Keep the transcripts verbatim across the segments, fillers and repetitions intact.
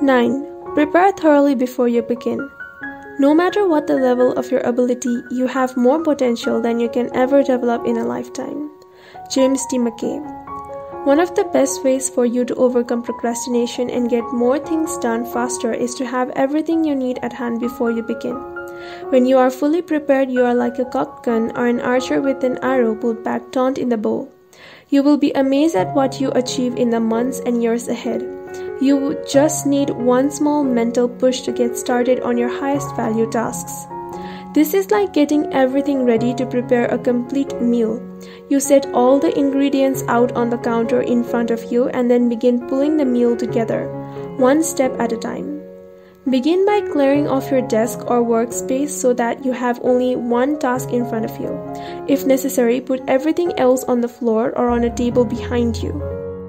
nine. Prepare thoroughly before you begin. No matter what the level of your ability, you have more potential than you can ever develop in a lifetime. James T. McKay. One of the best ways for you to overcome procrastination and get more things done faster is to have everything you need at hand before you begin. When you are fully prepared, you are like a cocked gun or an archer with an arrow pulled back taut in the bow. You will be amazed at what you achieve in the months and years ahead. You just need one small mental push to get started on your highest value tasks. This is like getting everything ready to prepare a complete meal. You set all the ingredients out on the counter in front of you and then begin pulling the meal together, one step at a time. Begin by clearing off your desk or workspace so that you have only one task in front of you. If necessary, put everything else on the floor or on a table behind you.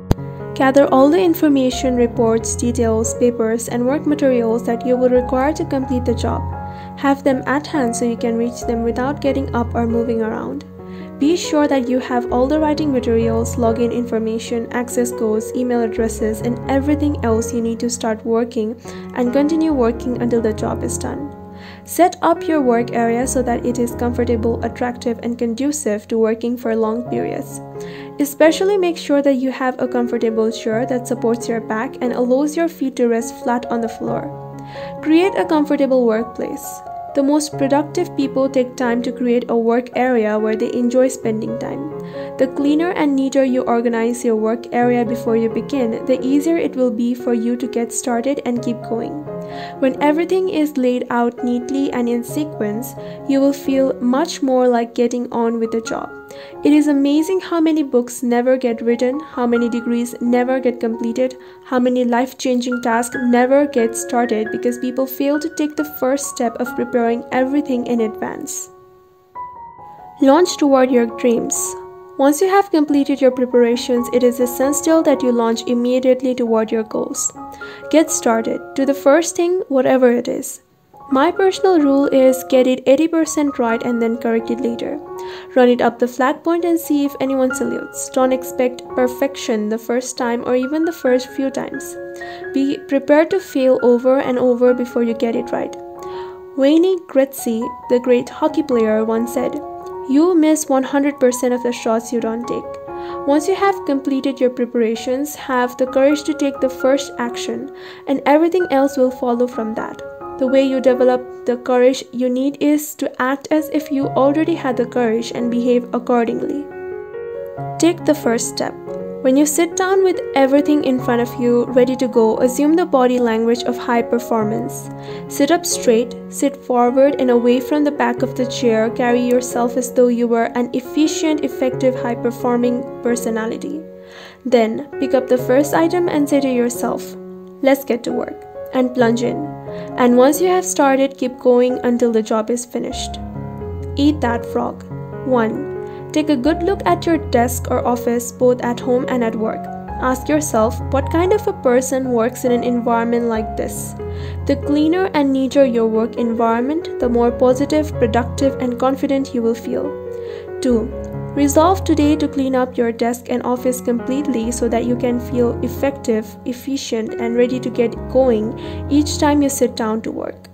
Gather all the information, reports, details, papers, and work materials that you will require to complete the job. Have them at hand so you can reach them without getting up or moving around. Be sure that you have all the writing materials, login information, access codes, email addresses, and everything else you need to start working and continue working until the job is done. Set up your work area so that it is comfortable, attractive, and conducive to working for long periods. Especially make sure that you have a comfortable chair that supports your back and allows your feet to rest flat on the floor. Create a comfortable workplace. The most productive people take time to create a work area where they enjoy spending time. The cleaner and neater you organize your work area before you begin, the easier it will be for you to get started and keep going. When everything is laid out neatly and in sequence, you will feel much more like getting on with the job. It is amazing how many books never get written, how many degrees never get completed, how many life-changing tasks never get started because people fail to take the first step of preparing everything in advance. Launch toward your dreams. Once you have completed your preparations, it is essential that you launch immediately toward your goals. Get started. Do the first thing, whatever it is. My personal rule is get it eighty percent right and then correct it later. Run it up the flag point and see if anyone salutes. Don't expect perfection the first time or even the first few times. Be prepared to fail over and over before you get it right. Wayne Gretzky, the great hockey player, once said, "You miss one hundred percent of the shots you don't take." Once you have completed your preparations, have the courage to take the first action, and everything else will follow from that. The way you develop the courage you need is to act as if you already had the courage and behave accordingly. Take the first step. When you sit down with everything in front of you ready to go, assume the body language of high performance. Sit up straight, sit forward and away from the back of the chair, carry yourself as though you were an efficient, effective, high-performing personality. Then, pick up the first item and say to yourself, "Let's get to work," and plunge in. And once you have started, keep going until the job is finished. Eat that frog. one. Take a good look at your desk or office, both at home and at work. Ask yourself, what kind of a person works in an environment like this? The cleaner and neater your work environment, the more positive, productive, and confident you will feel. two. Resolve today to clean up your desk and office completely so that you can feel effective, efficient, and ready to get going each time you sit down to work.